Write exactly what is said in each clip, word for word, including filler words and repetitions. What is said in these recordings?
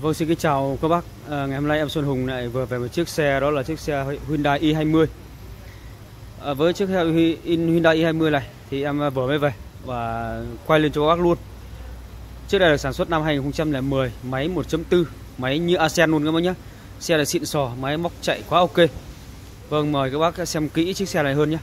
Vâng, xin kính chào các bác. À, ngày hôm nay em Xuân Hùng lại vừa về một chiếc xe, đó là chiếc xe Hyundai i hai mươi. À, với chiếc xe Hyundai i hai mươi này thì em vừa mới về và quay lên cho các bác luôn. Chiếc này được sản xuất năm hai nghìn không trăm lẻ mười, máy một chấm bốn, máy như Asen luôn các bác nhé. Xe là xịn sò, máy móc chạy quá ok. Vâng, mời các bác xem kỹ chiếc xe này hơn nhé.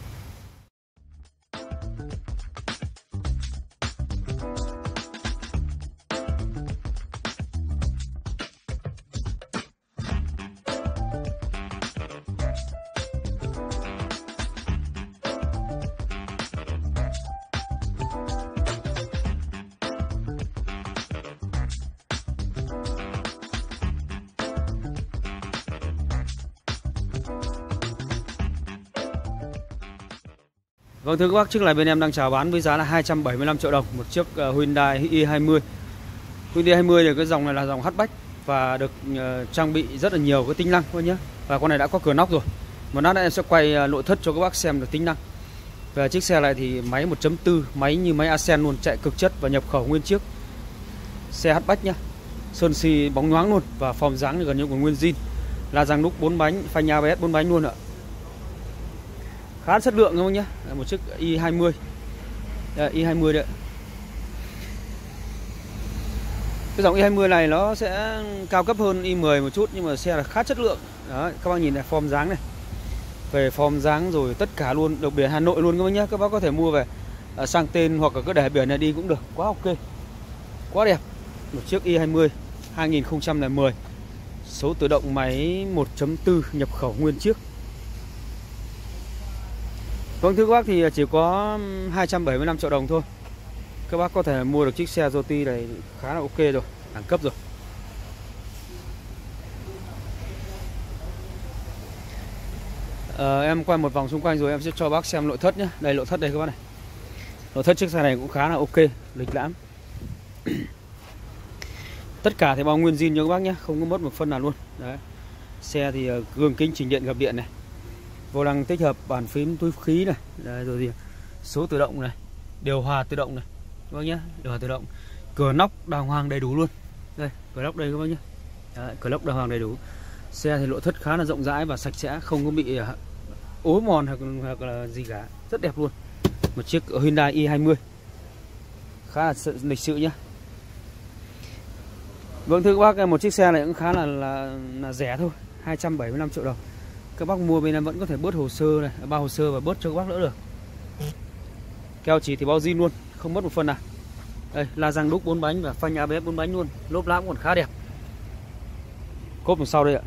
Vâng, thưa các bác, chiếc này bên em đang chào bán với giá là hai trăm bảy mươi lăm triệu đồng một chiếc Hyundai i hai mươi. Hyundai i hai mươi thì cái dòng này là dòng hatchback và được uh, trang bị rất là nhiều cái tính năng thôi nhé. Và con này đã có cửa nóc rồi. Một lát nữa em sẽ quay nội thất cho các bác xem được tính năng. Về chiếc xe này thì máy một chấm bốn, máy như máy Asen luôn, chạy cực chất và nhập khẩu nguyên chiếc. Xe hatchback nhá. Sơn xi bóng nhoáng luôn và form dáng thì gần như còn nguyên zin. La răng đúc bốn bánh, phanh a bê ét bốn bánh luôn ạ. Khá chất lượng đúng không nhé, một chiếc i hai mươi. Đây, i hai mươi đấy. Cái dòng i hai mươi này nó sẽ cao cấp hơn i mười một chút nhưng mà xe là khá chất lượng. Đó, các bác nhìn này, form dáng này. Về form dáng rồi tất cả luôn, độc biển Hà Nội luôn các bác nhé. Các bác có thể mua về à, sang tên hoặc là cứ để biển này đi cũng được, quá ok. Quá đẹp. Một chiếc i hai mươi hai nghìn không trăm lẻ mười. Số tự động máy một chấm bốn nhập khẩu nguyên chiếc. Vâng, thưa các bác, thì chỉ có hai trăm bảy mươi lăm triệu đồng thôi. Các bác có thể mua được chiếc xe Yoti này khá là ok rồi, đẳng cấp rồi. à, Em quay một vòng xung quanh rồi em sẽ cho bác xem nội thất nhé. Đây, nội thất đây các bác này. Nội thất chiếc xe này cũng khá là ok, lịch lãm. Tất cả thì bao nguyên zin cho các bác nhé, không có mất một phân nào luôn. Đấy. Xe thì gương kính chỉnh điện gập điện này. Vô lăng tích hợp bàn phím túi khí này. Đây, rồi gì số tự động này, điều hòa tự động này các bác nhé, điều hòa tự động. Cửa nóc đàng hoàng đầy đủ luôn. Đây, cửa nóc đây các bác nhé. Đấy, cửa nóc đàng hoàng đầy đủ. Xe thì nội thất khá là rộng rãi và sạch sẽ, không có bị ố mòn hoặc, hoặc là gì cả, rất đẹp luôn. Một chiếc Hyundai i hai mươi khá là lịch sự nhé. Vâng, thưa các bác, một chiếc xe này cũng khá là là, là rẻ thôi, hai trăm bảy mươi lăm triệu đồng. Các bác mua bên em vẫn có thể bớt hồ sơ này, bao hồ sơ và bớt cho các bác đỡ được. Keo chỉ thì bao zin luôn, không mất một phần nào. Đây, la răng đúc bốn bánh và phanh a bê ét bốn bánh luôn, lốp lám còn khá đẹp. Cốp đằng sau đây ạ.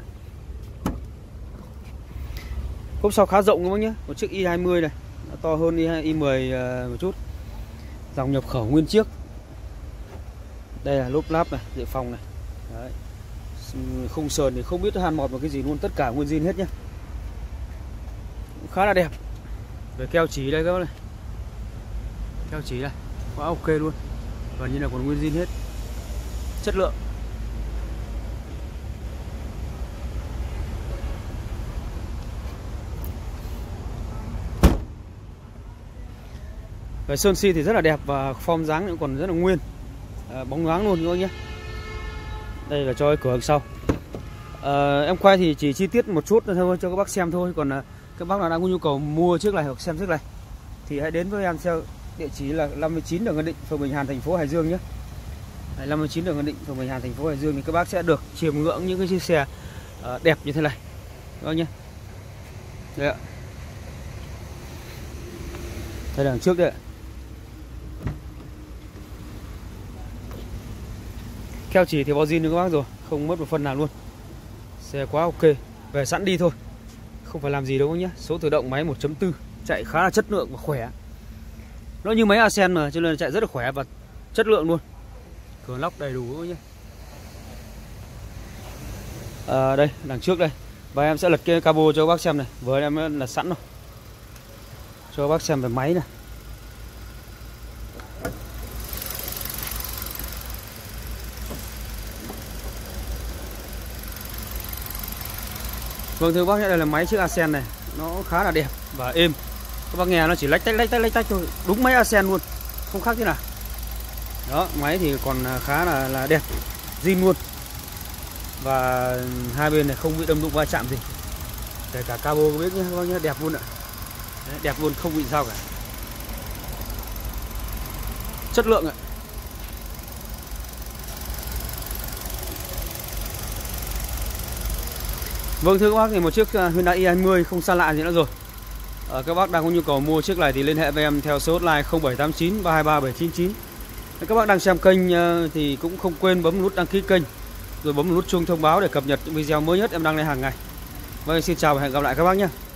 Cốp sau khá rộng các bác nhé, một chiếc i hai mươi này, nó to hơn i mười một chút. Dòng nhập khẩu nguyên chiếc. Đây là lốp láp này, dự phòng này. Đấy. Khung sườn thì không biết hàn mọt vào cái gì luôn, tất cả nguyên zin hết nhé. Khá là đẹp. Về keo chỉ đây các bác này. Keo chỉ đây, quá ok luôn. Gần như là còn nguyên zin hết. Chất lượng. Về sơn xi thì rất là đẹp và form dáng cũng còn rất là nguyên. À, bóng loáng luôn các bác nhé. Đây là cho cái cửa đằng sau. À, em quay thì chỉ chi tiết một chút thôi cho các bác xem thôi. Còn à, các bác nào đang có nhu cầu mua chiếc này hoặc xem chiếc này thì hãy đến với em theo địa chỉ là năm mươi chín đường Ngân Định, phường Bình Hàn, thành phố Hải Dương nhé. Đấy, năm mươi chín đường Ngân Định, phường Bình Hàn, thành phố Hải Dương thì các bác sẽ được chiêm ngưỡng những cái chiếc xe à, đẹp như thế này các bác nhé. Đây ạ. Đây là đằng trước đây ạ. Keo chỉ thì bao zin cho các bác rồi, không mất một phân nào luôn. Xe quá ok, về sẵn đi thôi, không phải làm gì đâu nhé. Số tự động máy một chấm bốn, chạy khá là chất lượng và khỏe. Nó như máy Asen mà, cho nên chạy rất là khỏe và chất lượng luôn. Cửa lóc đầy đủ nhé. À, đây, đằng trước đây. Và em sẽ lật cái cabo cho các bác xem này. Với em là sẵn rồi, cho các bác xem về máy này. Vâng, thưa bác, đây là máy chiếc Asen này, nó khá là đẹp và êm. Các bác nghe nó chỉ lách tách lách tách lách tách thôi, đúng máy Asen luôn, không khác thế nào. Đó, máy thì còn khá là là đẹp, zin luôn. và hai bên này không bị đâm đụng va chạm gì, kể cả cabo biết nhé các bác nhé, đẹp luôn ạ. Đấy, đẹp luôn, không bị sao cả, chất lượng ạ. Vâng thưa các bác, thì một chiếc Hyundai i hai mươi không xa lạ gì nữa rồi. À, các bác đang có nhu cầu mua chiếc này thì liên hệ với em theo số hotline không bảy tám chín ba hai ba bảy chín chín. Các bác đang xem kênh thì cũng không quên bấm nút đăng ký kênh, rồi bấm nút chuông thông báo để cập nhật những video mới nhất em đăng lên hàng ngày. Vâng, xin chào và hẹn gặp lại các bác nhé.